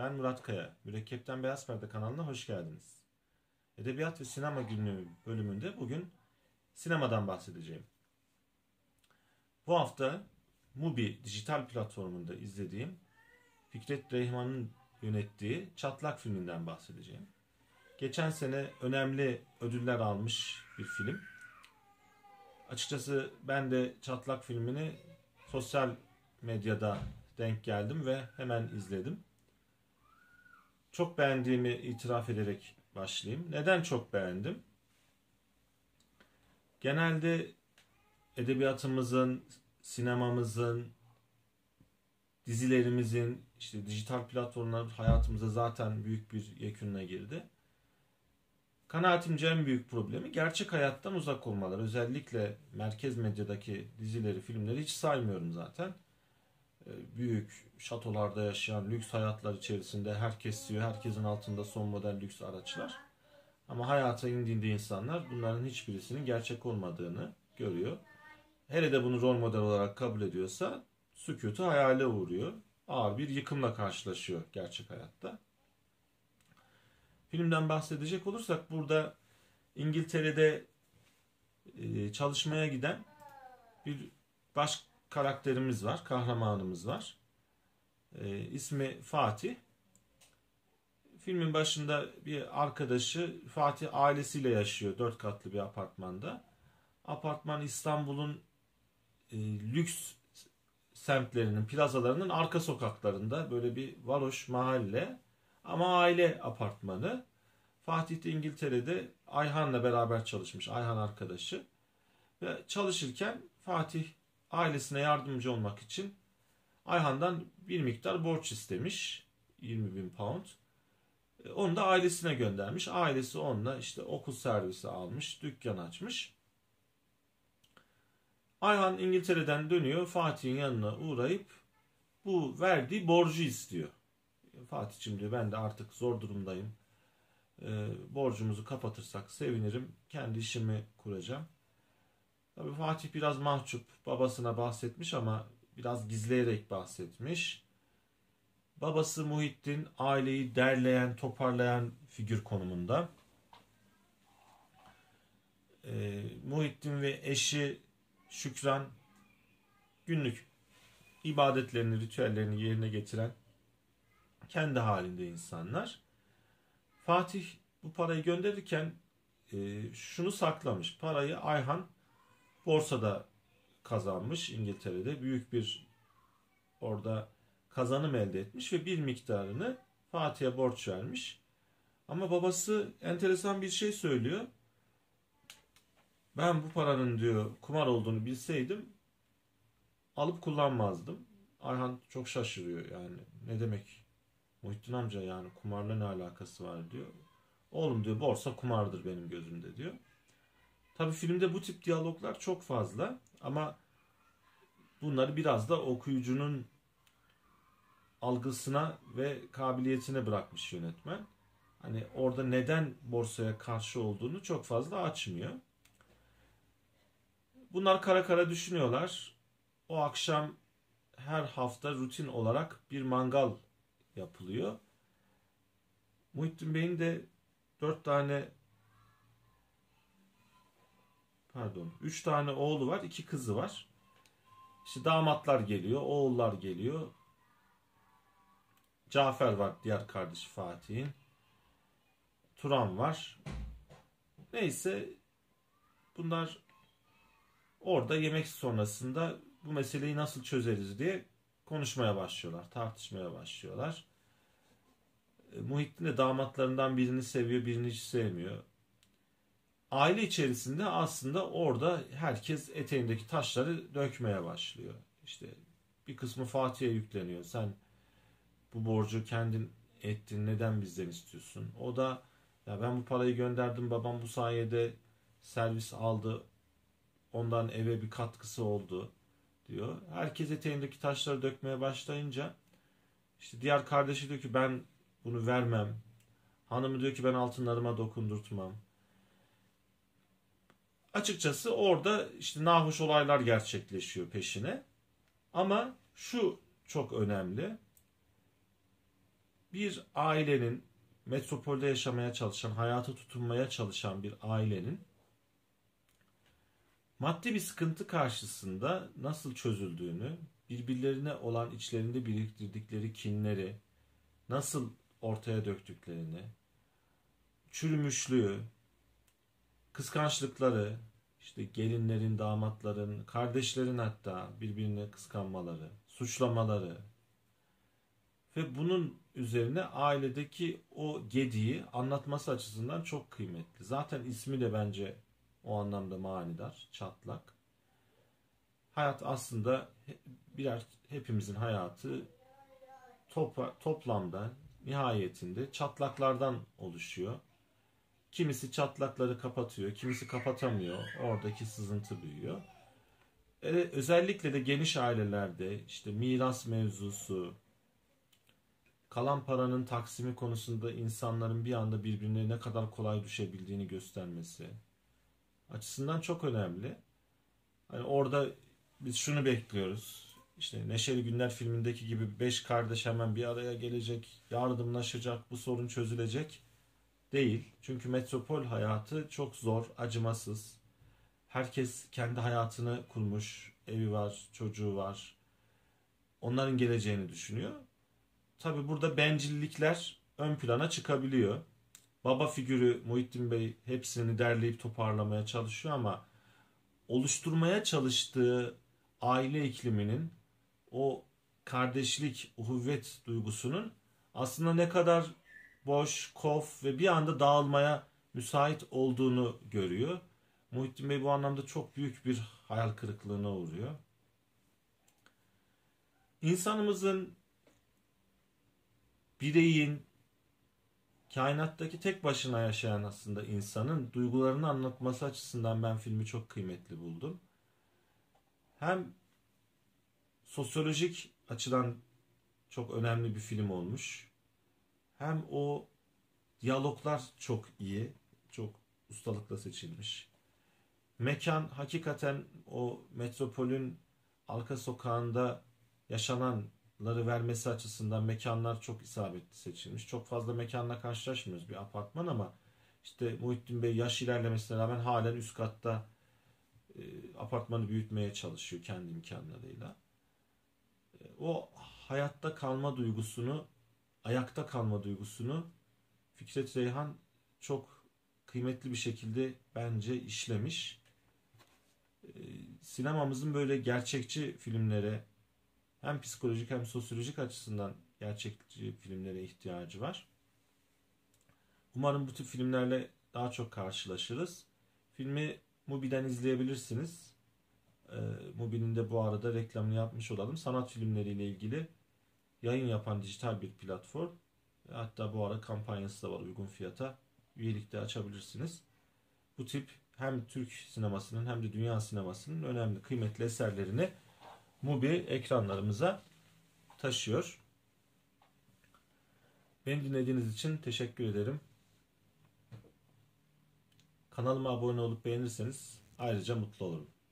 Ben Murat Kaya. Mürekkepten Beyaz Perde kanalına hoş geldiniz. Edebiyat ve Sinema Günlüğü bölümünde bugün sinemadan bahsedeceğim. Bu hafta Mubi dijital platformunda izlediğim Fikret Reyhan'ın yönettiği Çatlak filminden bahsedeceğim. Geçen sene önemli ödüller almış bir film. Açıkçası ben de Çatlak filmini sosyal medyada denk geldim ve hemen izledim. Çok beğendiğimi itiraf ederek başlayayım. Neden çok beğendim? Genelde edebiyatımızın, sinemamızın, dizilerimizin, işte dijital platformlar hayatımıza zaten büyük bir yekünle girdi. Kanaatimce en büyük problemi gerçek hayattan uzak olmaları. Özellikle merkez medyadaki dizileri, filmleri hiç saymıyorum zaten. Büyük şatolarda yaşayan lüks hayatlar içerisinde herkes diyor, herkesin altında son model lüks araçlar. Ama hayata indiğinde insanlar bunların hiçbirisinin gerçek olmadığını görüyor. Hele de bunu rol model olarak kabul ediyorsa sükutu hayale uğruyor. Ağır bir yıkımla karşılaşıyor gerçek hayatta. Filmden bahsedecek olursak burada İngiltere'de çalışmaya giden bir baş karakterimiz var, kahramanımız var. İsmi Fatih. Filmin başında bir arkadaşı Fatih ailesiyle yaşıyor 4 katlı bir apartmanda. Apartman İstanbul'un lüks semtlerinin, plazalarının arka sokaklarında böyle bir varoş mahalle ama aile apartmanı. Fatih de İngiltere'de Ayhan'la beraber çalışmış, Ayhan arkadaşı. Ve çalışırken Fatih ailesine yardımcı olmak için Ayhan'dan bir miktar borç istemiş. 20.000 pound. Onu da ailesine göndermiş. Ailesi onunla işte okul servisi almış, dükkan açmış. Ayhan İngiltere'den dönüyor. Fatih'in yanına uğrayıp bu verdiği borcu istiyor. Fatih'cim diyor, ben de artık zor durumdayım. Borcumuzu kapatırsak sevinirim. Kendi işimi kuracağım. Tabii Fatih biraz mahcup. Babasına bahsetmiş ama biraz gizleyerek bahsetmiş. Babası Muhittin aileyi derleyen, toparlayan figür konumunda. Muhittin ve eşi Şükran günlük ibadetlerini, ritüellerini yerine getiren kendi halinde insanlar. Fatih bu parayı gönderirken şunu saklamış. Parayı Ayhan borsada kazanmış İngiltere'de. Büyük bir orada kazanım elde etmiş ve bir miktarını Fatih'e borç vermiş. Ama babası enteresan bir şey söylüyor. Ben bu paranın diyor kumar olduğunu bilseydim alıp kullanmazdım. Ayhan çok şaşırıyor yani. Ne demek Muhittin amca, yani kumarla ne alakası var diyor. Oğlum diyor, borsa kumardır benim gözümde diyor. Tabii filmde bu tip diyaloglar çok fazla ama bunları biraz da okuyucunun algısına ve kabiliyetine bırakmış yönetmen. Hani orada neden borsaya karşı olduğunu çok fazla açmıyor. Bunlar kara kara düşünüyorlar. O akşam her hafta rutin olarak bir mangal yapılıyor. Muhittin Bey'in de 4 tane 3 tane oğlu var, 2 kızı var. İşte damatlar geliyor, oğullar geliyor. Cafer var, diğer kardeşi Fatih'in. Turan var. Neyse, bunlar orada yemek sonrasında bu meseleyi nasıl çözeriz diye konuşmaya başlıyorlar, tartışmaya başlıyorlar. Muhittin de damatlarından birini seviyor, birini hiç sevmiyor. Aile içerisinde aslında orada herkes eteğindeki taşları dökmeye başlıyor. İşte bir kısmı Fatih'e yükleniyor. Sen bu borcu kendin ettin, neden bizden istiyorsun? O da ya ben bu parayı gönderdim, babam bu sayede servis aldı, ondan eve bir katkısı oldu diyor. Herkes eteğindeki taşları dökmeye başlayınca işte diğer kardeşi diyor ki ben bunu vermem. Hanımı diyor ki ben altınlarıma dokundurtmam. Açıkçası orada işte nahoş olaylar gerçekleşiyor peşine. Ama şu çok önemli. bir ailenin, metropolde yaşamaya çalışan, hayata tutunmaya çalışan bir ailenin maddi bir sıkıntı karşısında nasıl çözüldüğünü, birbirlerine olan içlerinde biriktirdikleri kinleri nasıl ortaya döktüklerini, çürümüşlüğü, kıskançlıkları, işte gelinlerin, damatların, kardeşlerin hatta birbirini kıskanmaları, suçlamaları ve bunun üzerine ailedeki o gediği anlatması açısından çok kıymetli. Zaten ismi de bence o anlamda manidar, çatlak. Hayat aslında hepimizin hayatı toplamda nihayetinde çatlaklardan oluşuyor. Kimisi çatlakları kapatıyor, kimisi kapatamıyor. Oradaki sızıntı büyüyor. Özellikle de geniş ailelerde işte miras mevzusu, kalan paranın taksimi konusunda insanların bir anda birbirine ne kadar kolay düşebildiğini göstermesi açısından çok önemli. Hani orada biz şunu bekliyoruz. İşte Neşeli Günler filmindeki gibi 5 kardeş hemen bir araya gelecek, yardımlaşacak, bu sorun çözülecek değil. Çünkü metropol hayatı çok zor, acımasız. Herkes kendi hayatını kurmuş, evi var, çocuğu var. Onların geleceğini düşünüyor. Tabii burada bencillikler ön plana çıkabiliyor. Baba figürü Muhittin Bey hepsini derleyip toparlamaya çalışıyor ama oluşturmaya çalıştığı aile ikliminin o kardeşlik, uhuvvet duygusunun aslında ne kadar boş, kof ve bir anda dağılmaya müsait olduğunu görüyor. Muhittin Bey bu anlamda çok büyük bir hayal kırıklığına uğruyor. İnsanımızın, bireyin, kainattaki tek başına yaşayan aslında insanın duygularını anlatması açısından ben filmi çok kıymetli buldum. Hem sosyolojik açıdan çok önemli bir film olmuş. Hem o diyaloglar çok iyi, çok ustalıkla seçilmiş. Mekan hakikaten o metropolün arka sokağında yaşananları vermesi açısından mekanlar çok isabetli seçilmiş. Çok fazla mekanla karşılaşmıyoruz, bir apartman ama işte Muhittin Bey yaş ilerlemesine rağmen halen üst katta apartmanı büyütmeye çalışıyor kendi imkanlarıyla. O hayatta kalma duygusunu, ayakta kalma duygusunu Fikret Reyhan çok kıymetli bir şekilde bence işlemiş. Sinemamızın böyle gerçekçi filmlere, hem psikolojik hem sosyolojik açısından gerçekçi filmlere ihtiyacı var. Umarım bu tip filmlerle daha çok karşılaşırız. Filmi Mubi'den izleyebilirsiniz. Mubi'nin de bu arada reklamını yapmış olalım. Sanat filmleriyle ilgili yayın yapan dijital bir platform. Hatta bu ara kampanyası da var, uygun fiyata. Üyelik de açabilirsiniz. Bu tip hem Türk sinemasının hem de dünya sinemasının önemli, kıymetli eserlerini Mubi ekranlarımıza taşıyor. Beni dinlediğiniz için teşekkür ederim. Kanalıma abone olup beğenirseniz ayrıca mutlu olurum.